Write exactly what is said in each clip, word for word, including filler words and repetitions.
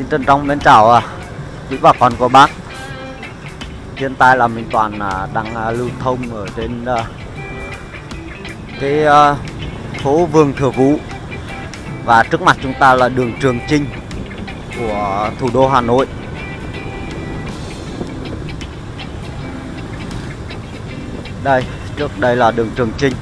Xin trân trọng mến chào à, quý bà con cô bác. Hiện tại là mình toàn à, đang à, lưu thông ở trên à, cái à, phố Vương Thừa Vũ. Và trước mặt chúng ta là đường Trường Chinh của thủ đô Hà Nội. Đây, trước đây là đường Trường Chinh.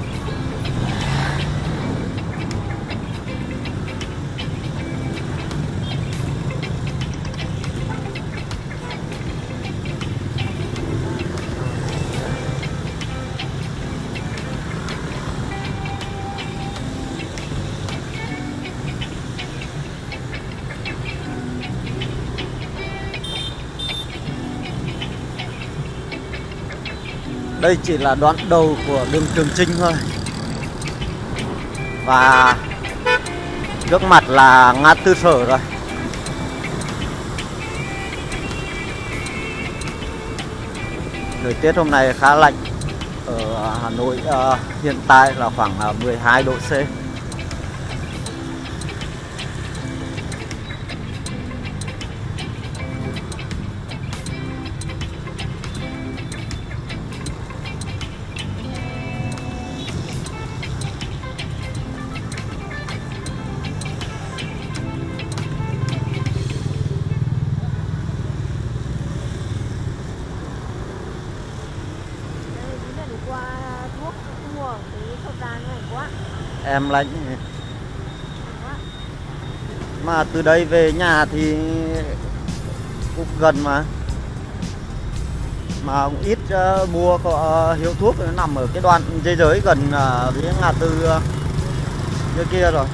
Đây chỉ là đoạn đầu của đường Trường Chinh thôi. Và trước mặt là ngã tư Sở rồi. Thời tiết hôm nay khá lạnh. Ở Hà Nội uh, hiện tại là khoảng uh, mười hai độ C. Em lạnh. Mà từ đây về nhà thì cũng gần mà. Mà cũng ít uh, mua có uh, hiệu thuốc nó nằm ở cái đoạn dây giới gần uh, với ngã tư uh, như kia rồi.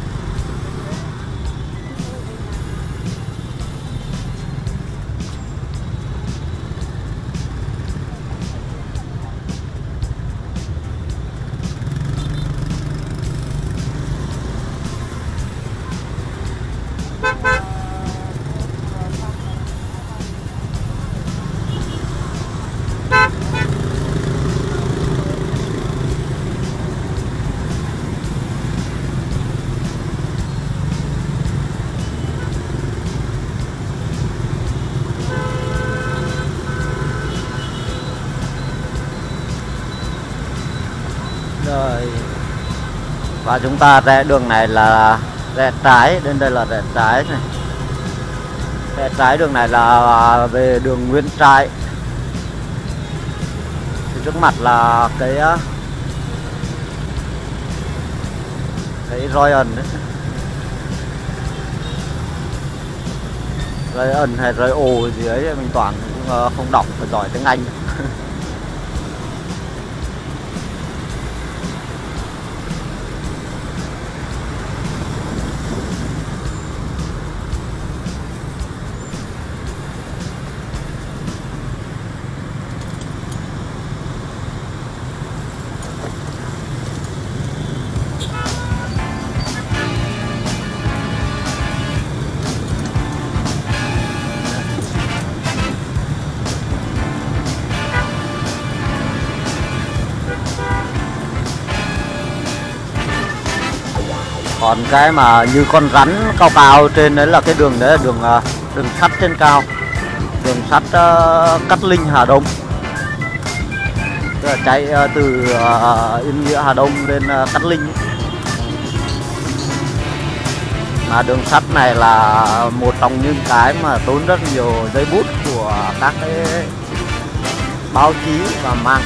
Rồi. Và chúng ta rẽ đường này là rẽ trái, đến đây là rẽ trái này. Rẽ trái đường này là về đường Nguyễn Trãi. Thì trước mặt là cái cái Royal đấy. Royal hay Royal gì ấy mình toàn cũng không đọc và giỏi tiếng Anh. Còn cái mà như con rắn cao cao trên đấy là cái đường đấy là đường đường sắt trên cao, đường sắt uh, Cát Linh Hà Đông, tức là chạy uh, từ uh, Yên Nghĩa Hà Đông lên uh, Cát Linh. Mà đường sắt này là một trong những cái mà tốn rất nhiều giấy bút của các cái báo chí và mạng.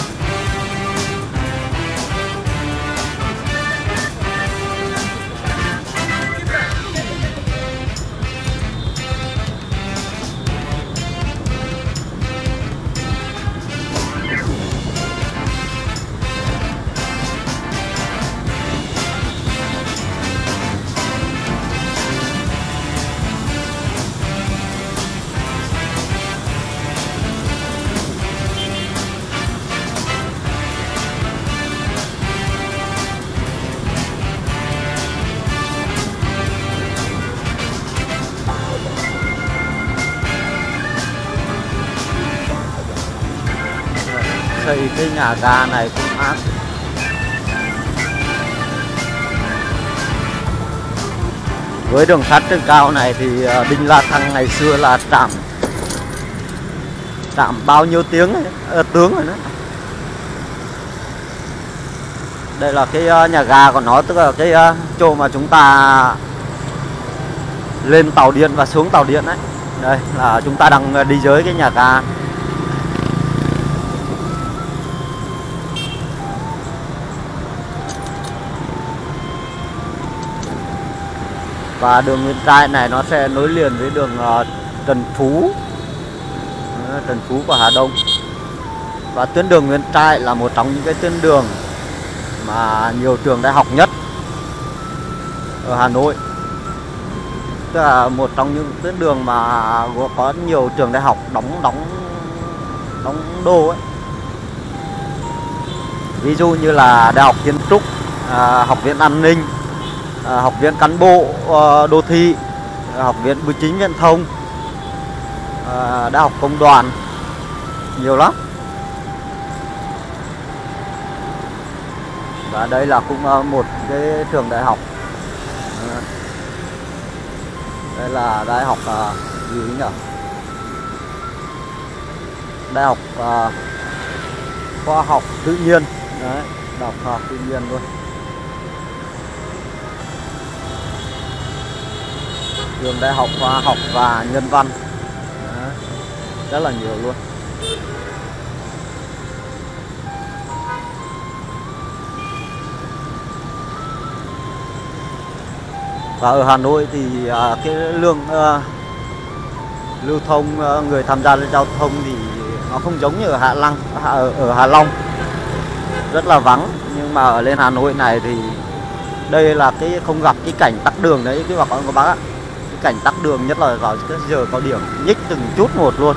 Xây cái nhà ga này cũng ác. Với đường sắt trên cao này thì Đinh La Thăng ngày xưa là trạm trạm bao nhiêu tiếng ấy, ờ, tướng rồi đó. Đây là cái nhà ga của nó, tức là cái chỗ mà chúng ta lên tàu điện và xuống tàu điện đấy. Đây là chúng ta đang đi dưới cái nhà ga. Và đường Nguyễn Trãi này nó sẽ nối liền với đường uh, Trần Phú uh, Trần Phú của Hà Đông. Và tuyến đường Nguyễn Trãi là một trong những cái tuyến đường mà nhiều trường đại học nhất ở Hà Nội. Tức là một trong những tuyến đường mà có nhiều trường đại học đóng đóng đóng đô ấy. Ví dụ như là Đại học Kiến trúc, à, Học viện An ninh, à, Học viện Cán bộ à, Đô thị, à, Học viện Bưu chính Viễn thông, à, Đại học Công đoàn, nhiều lắm. Và đây là cũng một cái trường đại học. Đây là đại học uh, gì nhỉ? Đại học uh, khoa học tự nhiên. Đấy, đại học khoa học tự nhiên luôn. Trường đại học khoa học và nhân văn. Đấy, rất là nhiều luôn. Và ở Hà Nội thì à, cái lượng uh, lưu thông uh, người tham gia giao thông thì nó không giống như ở Hạ Long, ở, ở Hà Long rất là vắng. Nhưng mà ở lên Hà Nội này thì đây là cái không gặp cái cảnh tắc đường đấy cái bà con các bác ạ. Cái cảnh tắc đường nhất là vào cái giờ cao điểm, nhích từng chút một luôn.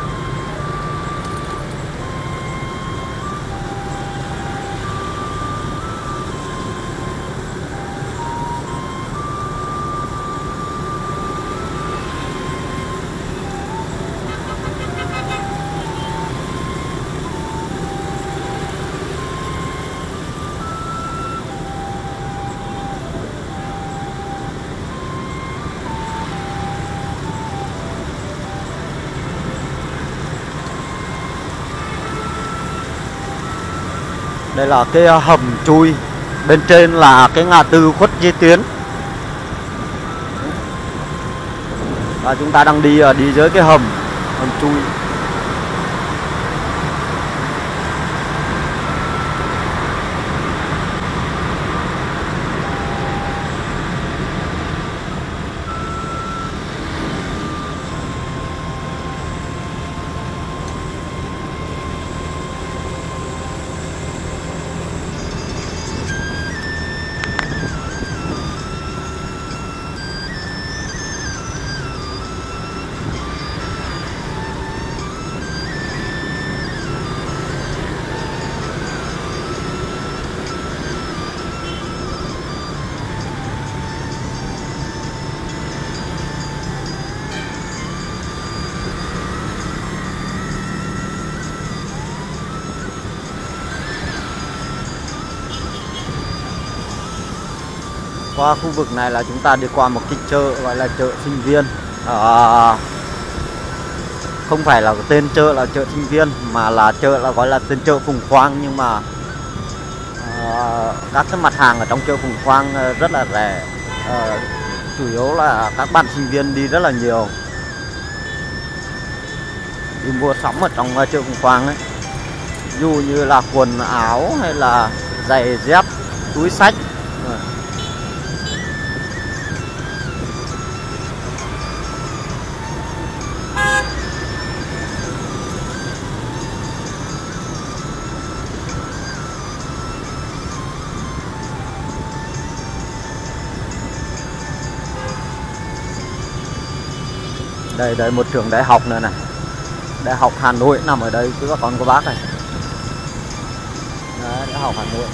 Đây là cái hầm chui, bên trên là cái ngã tư Khuất Duy Tiến. Và chúng ta đang đi đi dưới cái hầm hầm chui. Qua khu vực này là chúng ta đi qua một cái chợ gọi là chợ sinh viên. À, không phải là tên chợ là chợ sinh viên mà là chợ là gọi là tên chợ Phùng Khoang. Nhưng mà à, các cái mặt hàng ở trong chợ Phùng Khoang rất là rẻ. À, chủ yếu là các bạn sinh viên đi rất là nhiều, đi mua sắm ở trong chợ Phùng Khoang ấy. Ví dụ như là quần áo hay là giày dép, túi xách. Đây, đây một trường đại học nữa này. Đại học Hà Nội nằm ở đây cứ các con cô bác này. Đấy, Đại học Hà Nội.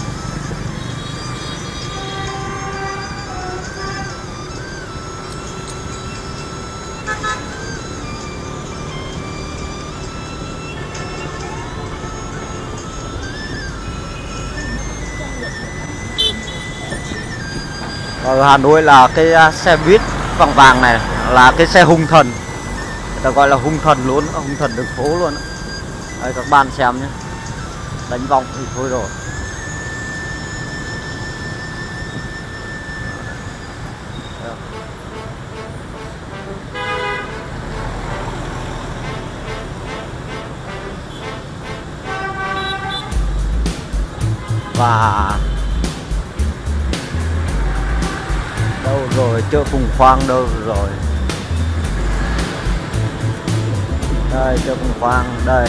Ở Hà Nội là cái xe buýt vàng vàng này là cái xe hung thần, người ta gọi là hung thần luôn, hung thần đường phố luôn. Đây các bạn xem nhé, đánh vòng thì thôi rồi. Và đâu rồi, chợ Phùng Khoang đâu rồi? Đây chợ Phùng Khoang đây.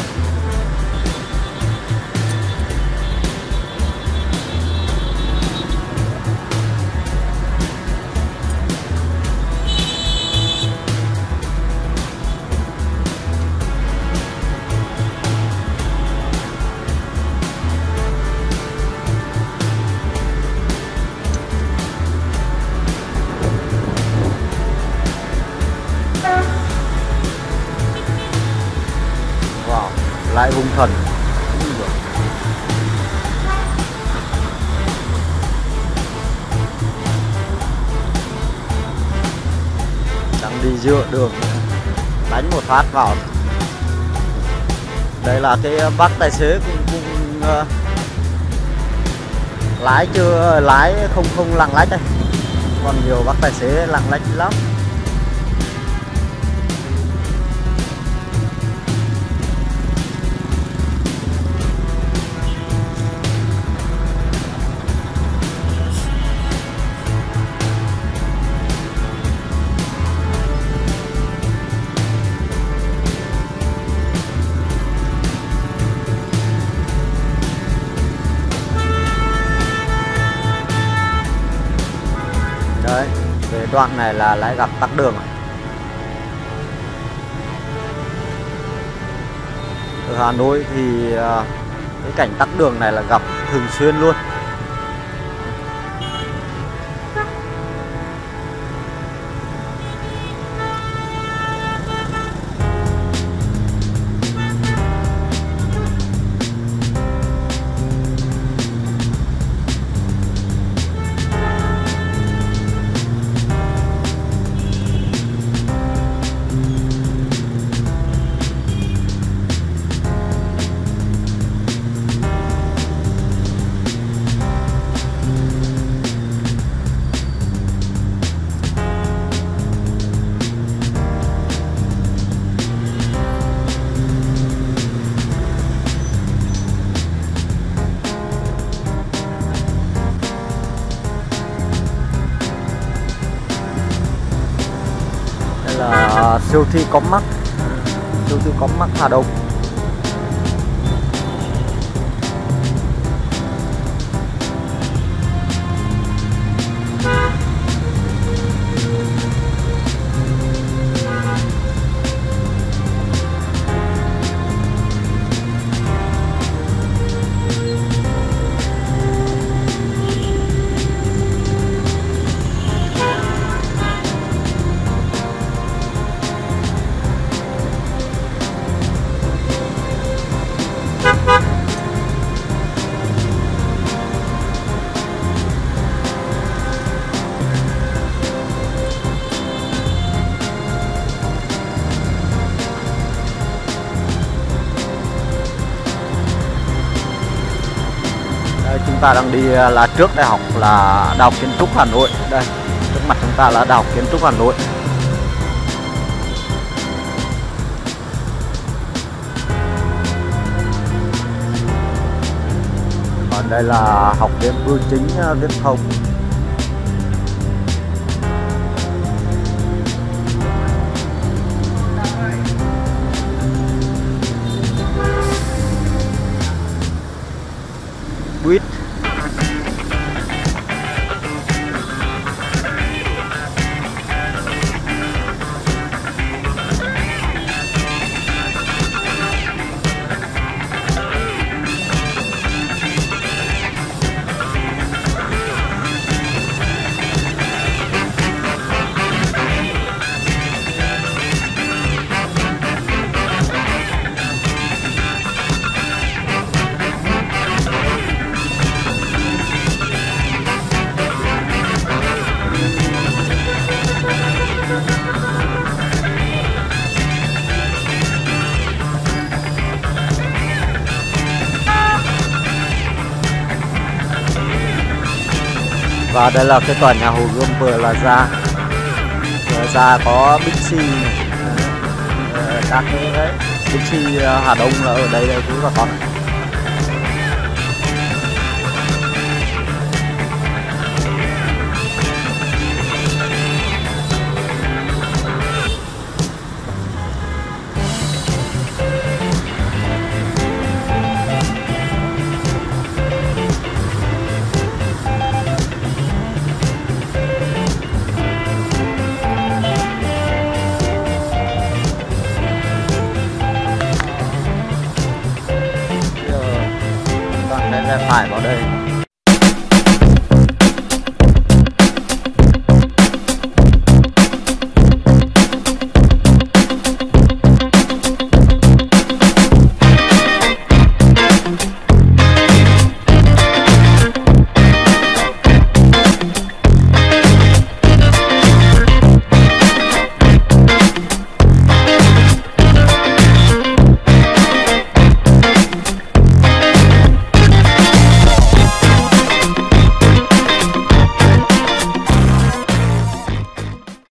Lại hung thần. Đang đi giữa đường, đánh một phát vào. Đây là cái bác tài xế cũng, cũng uh, lái chưa lái không không lạng lách đây, còn nhiều bác tài xế lạng lách lắm. Đấy, về đoạn này là lại gặp tắc đường. Ở Hà Nội thì cái cảnh tắc đường này là gặp thường xuyên luôn. Là siêu thị Comac, siêu thị Comac Hà Đông. Chúng ta đang đi là trước đại học là Đại học Kiến trúc Hà Nội. Đây, trước mặt chúng ta là Đại học Kiến trúc Hà Nội. Còn đây là Học viện Bưu chính Viễn thông. Buýt. Và đây là cái tòa nhà Hồ Gươm vừa là ra, vừa ra có Bixi này. Đấy, các cái đấy, Bixi Hà Đông là ở đây đây quý bà con ạ. Đây là phải vào đây.